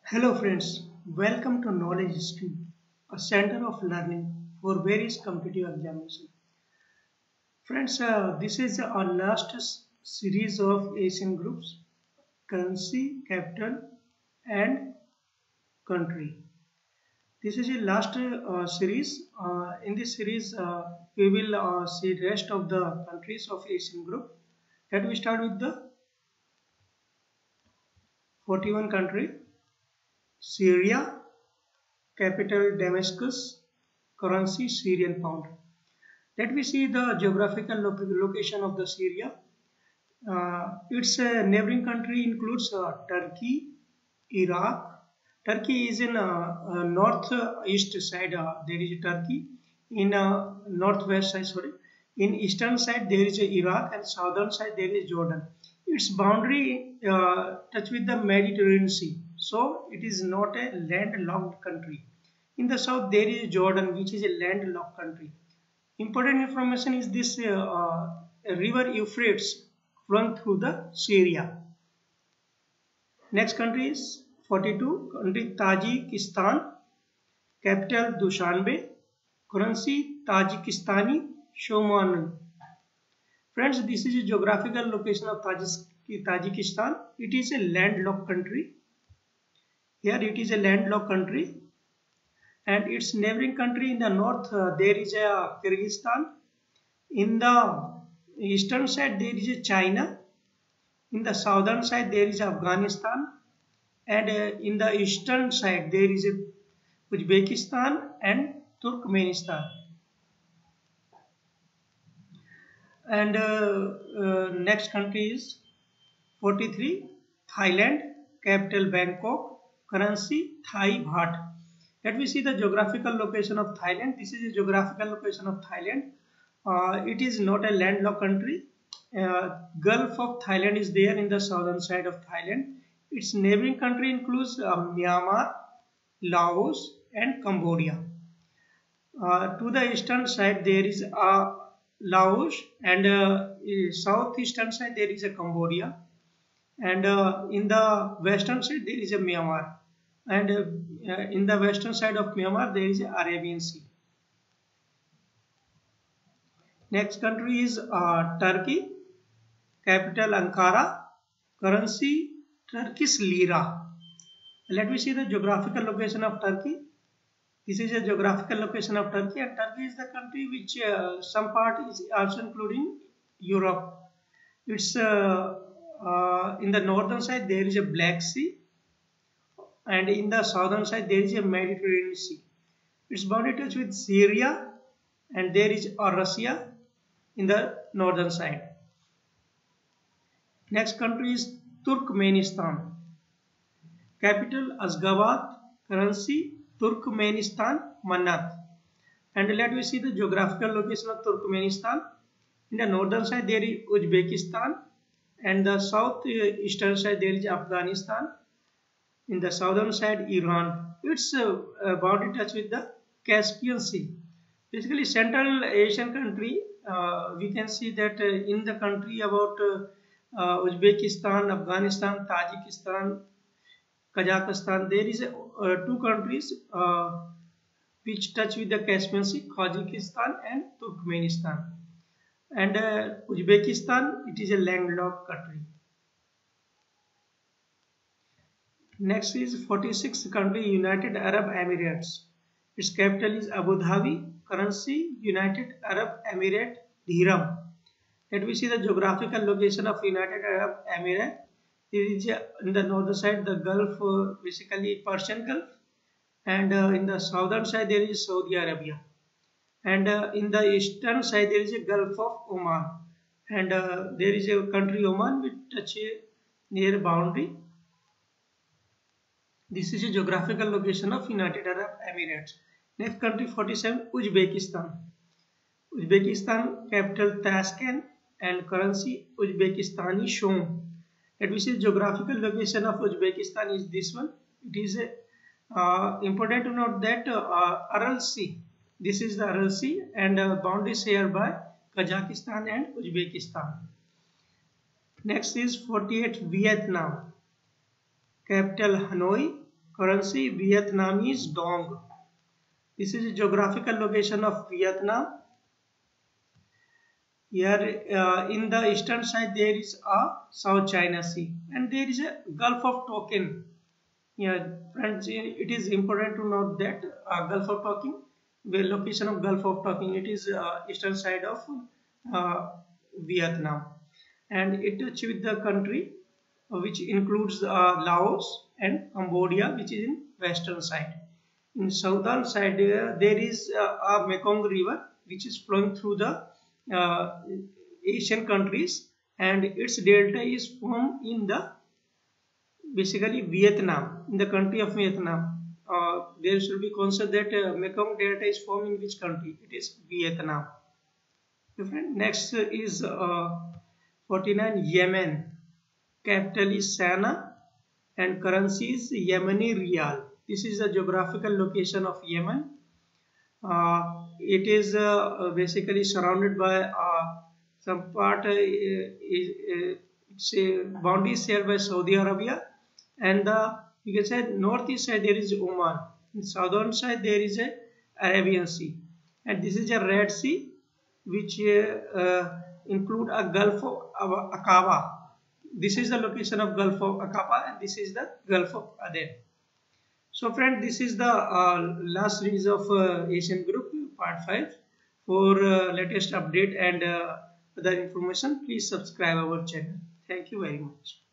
Hello friends, welcome to Knowledge Stream, a center of learning for various competitive examinations. Friends, this is our last series of Asian groups, currency, capital and country. This is the last series. In this series, we will see rest of the countries of Asian group. Let me start with the 41 country, Syria, capital Damascus, currency Syrian pound. Let me see the geographical location of the Syria. Its neighboring country includes Turkey, Iraq. Turkey is in northeast side. There is Turkey. In northwest side, sorry. In eastern side there is Iraq, and southern side there is Jordan. Its boundary touch with the Mediterranean Sea, so it is not a landlocked country. In the south there is Jordan, which is a landlocked country. Important information is this river Euphrates run through the Syria. Next country is 42, country Tajikistan, capital Dushanbe, currency Tajikistani Shoman. Friends, this is a geographical location of Tajikistan. It is a landlocked country. Here it is a landlocked country. And its neighboring country in the north, there is a Kyrgyzstan. In the eastern side, there is a China. In the southern side, there is Afghanistan. And in the eastern side, there is a Uzbekistan and Turkmenistan. And next country is 43, Thailand, capital Bangkok, currency Thai baht. Let me see the geographical location of Thailand. This is the geographical location of Thailand. It is not a landlocked country. Gulf of Thailand is there in the southern side of Thailand. Its neighboring country includes Myanmar, Laos and Cambodia. To the eastern side there is Laos, and southeastern side there is a Cambodia, and in the western side there is a Myanmar, and in the western side of Myanmar there is Arabian Sea. Next country is Turkey, capital Ankara, currency Turkish lira. Let me see the geographical location of Turkey. This is a geographical location of Turkey, and Turkey is the country which some part is also including Europe. It's in the northern side there is a Black Sea, and in the southern side there is a Mediterranean Sea. It's bounded with Syria, and there is Russia in the northern side. Next country is Turkmenistan, capital Ashgabat, currency Turkmenistan Manat. And let me see the geographical location of Turkmenistan. In the northern side there is Uzbekistan, and the southeastern side there is Afghanistan. In the southern side Iran. It's boundary touch with the Caspian Sea. Basically Central Asian country, we can see that in the country about Uzbekistan, Afghanistan, Tajikistan, Kazakhstan, there is two countries which touch with the Caspian Sea, Kazakhstan and Turkmenistan. And Uzbekistan, it is a landlocked country. Next is 46th country, United Arab Emirates. Its capital is Abu Dhabi, currency United Arab Emirate Dirham. Let me see the geographical location of United Arab Emirates. It is in the northern side the Gulf, basically Persian Gulf, and in the southern side there is Saudi Arabia, and in the eastern side there is a Gulf of Oman, and there is a country Oman which touch near boundary. This is a geographical location of United Arab Emirates. Next country 47, Uzbekistan. Uzbekistan, capital Tashkent and currency Uzbekistani Shom. Let me see geographical location of Uzbekistan is this one. It is important to note that Aral Sea. This is the Aral Sea, and boundary shared by Kazakhstan and Uzbekistan. Next is 48, Vietnam. Capital Hanoi, Currency Vietnamese dong. This is a geographical location of Vietnam. Here in the eastern side there is a South China Sea and there is a Gulf of Tonkin. Yeah, friends, it is important to note that Gulf of Tonkin, the location of Gulf of Tonkin, it is eastern side of Vietnam, and it touches with the country which includes Laos and Cambodia, which is in western side. In southern side there is a Mekong River which is flowing through the Asian countries, and its delta is formed in the basically Vietnam, in the country of Vietnam. There should be concept that Mekong Delta is formed in which country? It is Vietnam. Different. Next is 49 Yemen. Capital is Sana'a and currency is Yemeni Riyal. This is the geographical location of Yemen. It is basically surrounded by some part boundary is shared by Saudi Arabia, and you can say northeast side there is Oman. In southern side there is a Arabian Sea, and this is a Red Sea which include a Gulf of Aqaba. This is the location of Gulf of Aqaba and this is the Gulf of Aden. So friend, this is the last series of Asian Group part 5. For latest update and other information, please subscribe our channel. Thank you very much.